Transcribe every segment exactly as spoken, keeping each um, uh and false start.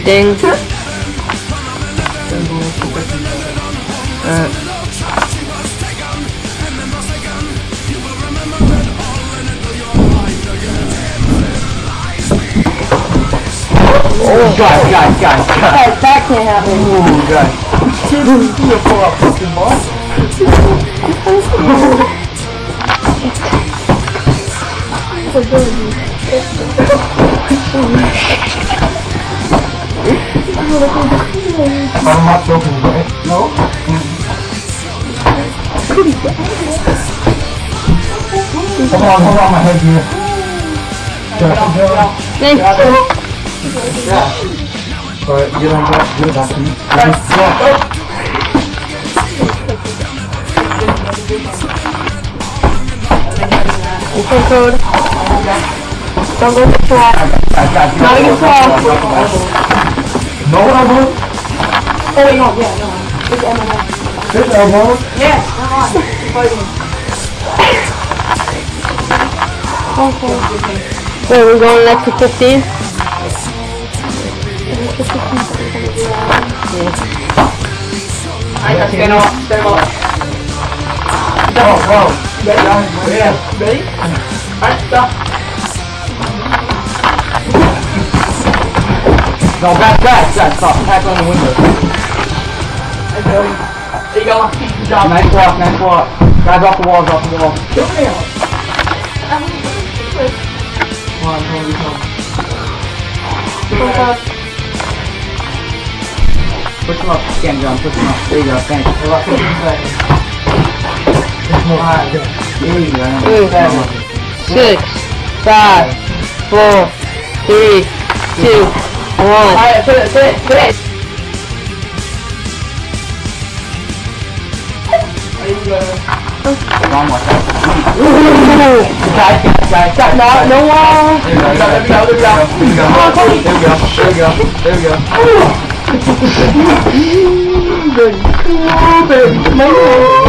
Ding. Uh. Oh, guys, guys, guys, guys. Guys, that can't happen. Ooh, guys. You pull up fucking boss. I'm not joking, right? No? Come on, hold on, my head here. Thanks. Yeah. Alright, get on that, get it back to me. Okay, code. Don't go to swap. Not against swap. No elbow? Oh, wait, no, yeah, no. It's M M A. This elbow? Yeah, come on. Fighting. Okay. Wait, we're going left to fifteen? I got stand off, stand off. Whoa, whoa. Yeah. Ready? Alright, stop. No, back, back, back, stop. Tap on the window. There you go. There you go. Good job. Nice walk, nice walk. Guys, off the walls, off the walls. Come here. Come on, come on, come on. Push him up, scan John, push him up. There you go, thanks. About fifteen seconds. It's more hot. There you go. Seven, six, five, four, three, two, one. Alright, put it, put it, put it. Are you good? Wrong one. Guys, guys, guys, no, no one. There we go, there we go, there we go. There we go. There we go, there we go, there we go. No.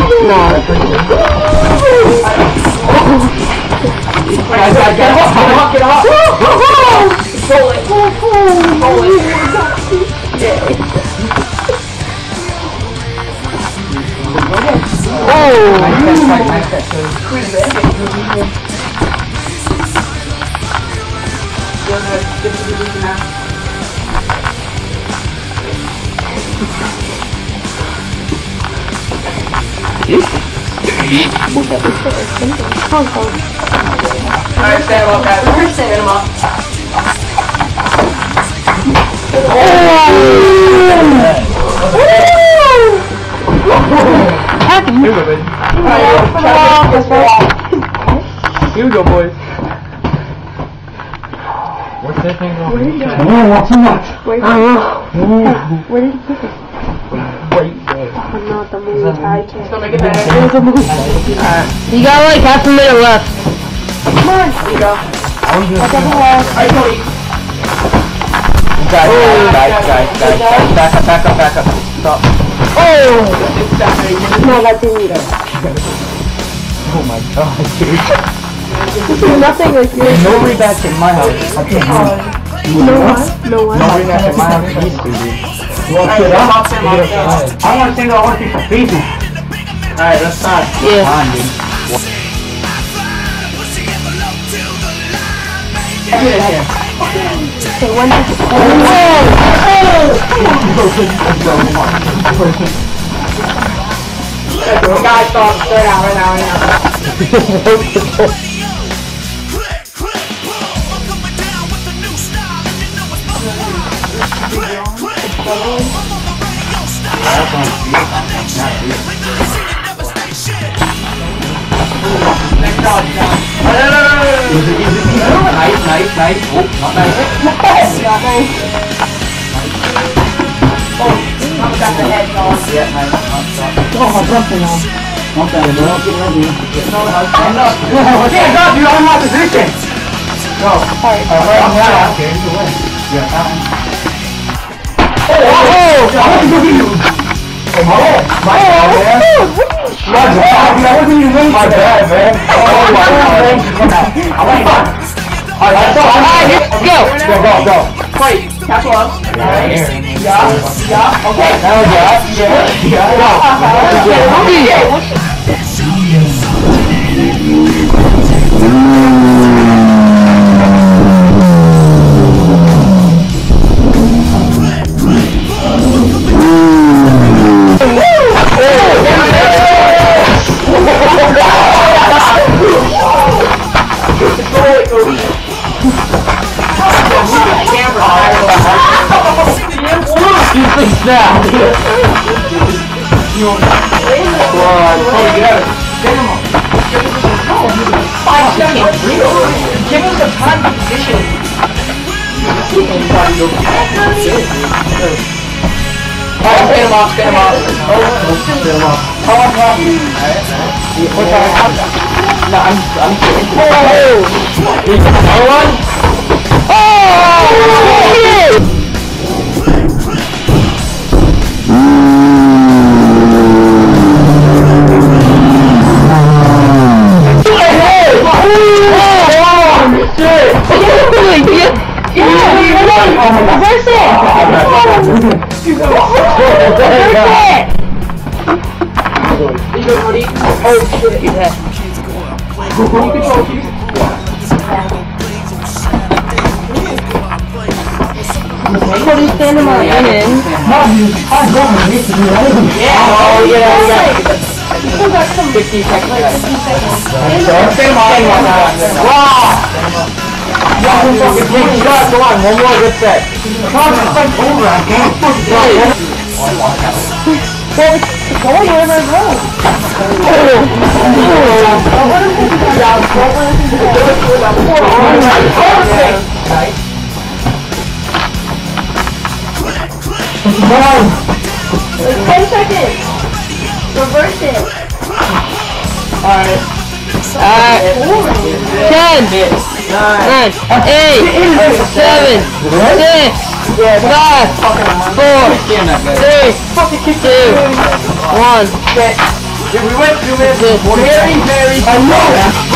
Guys, guys, get off, get off, get off. Roll it. Roll it. Oh! Nice catch, nice, nice catch. Alright, stand him up, guys. Stand him up. Here we go, baby. Here we go, boys. What's that thing going? Oh, what's that? Wait, I don't know. where did you put it? Wait, wait. I'm not the movie. I can't. Still make it better. You got like half a minute left. Come on. There you go. What's up the wall? Alright, Cody. Guys, guys, guys, guys, guys, back up, back up, back up. Stop. Oh! No, that didn't either. Oh my god, dude. This is nothing like yours. No rematch in my house. I can't move. No one? No one? No rematch in my house. Please, dude. You want to sit up? I want to think I want to be for pieces. Alright, let's start. Yeah. Come on, dude. Get it here. Okay, one, two, Oh! guys, stop. Right now, right now, right now. Next job, John. Easy, easy, easy. Nice, nice, nice. Oh, not nice. Not nice. Oh, I'm got the head on. Yeah, nice. Not stop. Oh, my something on. Not that, bro. Get ready. No, no, Stand up. Stand up, you're on my position. Go. sorry. Alright, I'm down. Okay, you win. Yeah, that one. Oh! I want to go to you. Oh, my bad, man. My bad, man. I wasn't even waiting. My bad, man. Oh, my god, man. I want to. Alright, let's go. Alright, go! Go, go, go. Fight. Capital S. Yeah, Yeah, yeah, okay. now yeah, yeah, yeah. Snap! Give us the time position. Oh, spin him off, spin him off. Oh, spin him off. Come on, come on. What's our No, I'm, I'm kidding. Oh! One. Oh! Reverse it! Oh shit, he's head. You control, keep What is standing on the end? Yeah, oh yeah, yeah. fifty seconds. Wow! One fucking big shot, come on, one more good set. Come on, fight over, I can't fucking Go wherever it goes. ten seconds. Reverse it. Alright. Alright. ten, nine, eight, seven, six, five, four, three, two, one. We went through it very, very.